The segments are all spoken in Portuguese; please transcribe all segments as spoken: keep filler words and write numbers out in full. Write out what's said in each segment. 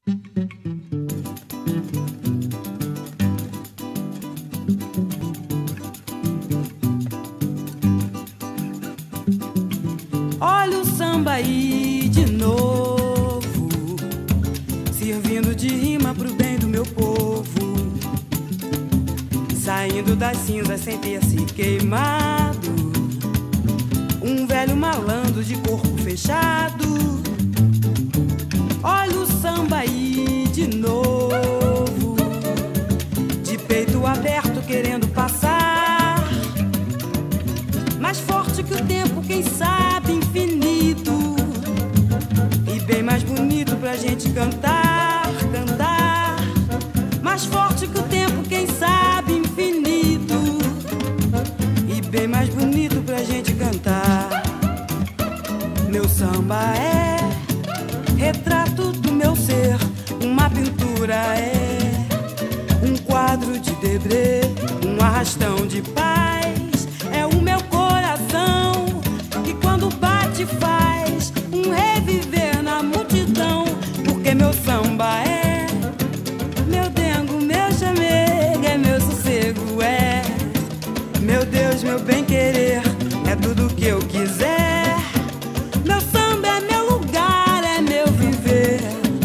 Olha o samba aí de novo, servindo de rima pro bem do meu povo, saindo das cinzas sem ter se queimado, um velho malandro de corpo fechado. Olha o samba aí de novo, de peito aberto querendo passar, mais forte que o tempo, quem sabe infinito, e bem mais bonito pra gente cantar, cantar, mais forte que o tempo, quem sabe infinito, e bem mais bonito pra gente cantar. Meu samba é retrato do meu ser, uma pintura é um quadro de Debré, um arrastão de paz, é o meu coração que quando bate faz um reviver na multidão, porque meu samba é meu dengo, meu chamego, é meu sossego, é meu Deus, meu bem querer, é tudo que eu quiser. Meu samba é meu lugar, é meu viver.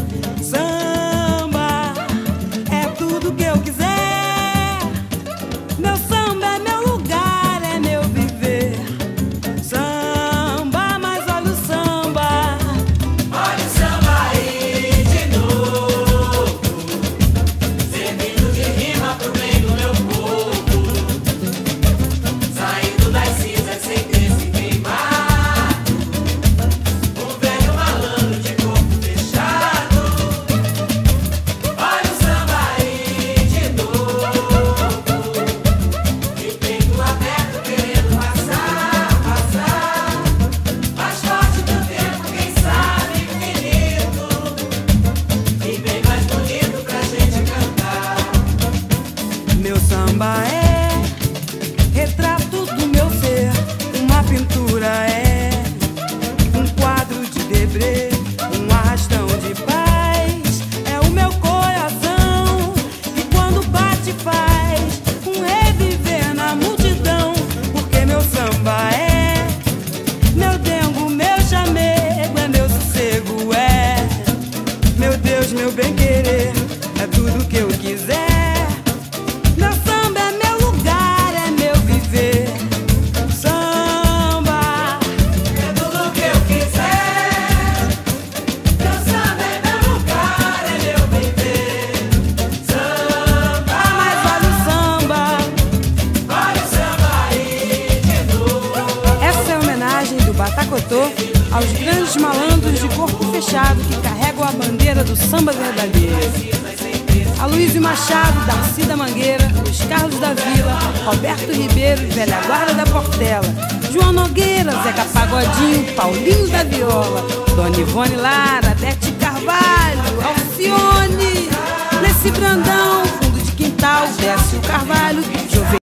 Samba é tudo que eu quiser. Meu samba é meu lugar, é meu viver. Samba, mas olha o samba. Olha o samba aí de novo, servindo de rima pro bem do meu povo, saindo das cinzas sem ter se queimado, um velho malandro de corpo fechado. Olha o samba aí de novo, de peito aberto querendo passar, passar, mais forte do tempo, quem sabe infinito, e bem mais bonito pra gente cantar. Meu samba é retrato do meu ser, uma pintura é um quadro de Debré, um arrastão de paz, é o meu coração que quando bate faz um reviver na multidão, porque meu samba é meu dengo, meu chamego, é meu sossego, é meu Deus, meu bem querer, é tudo que eu quiser. Meu samba é meu lugar, é meu viver. Samba É tudo que eu quiser. Meu samba é meu lugar, é meu viver. Samba, ah, mas olha o samba. olha o samba aí de novo. Essa é a homenagem do Batacotô aos grandes malandros de corpo fechado que carregam a bandeira do samba verdadeiro. Aloysio Machado, Darcy da Mangueira, Luiz Carlos da Vila, Roberto Ribeiro, Velha Guarda da Portela, João Nogueira, Zeca Pagodinho, Paulinho da Viola, Dona Ivone Lara, Bete Carvalho, Alcione, Leci Brandão, Fundo de Quintal, Décio Carvalho,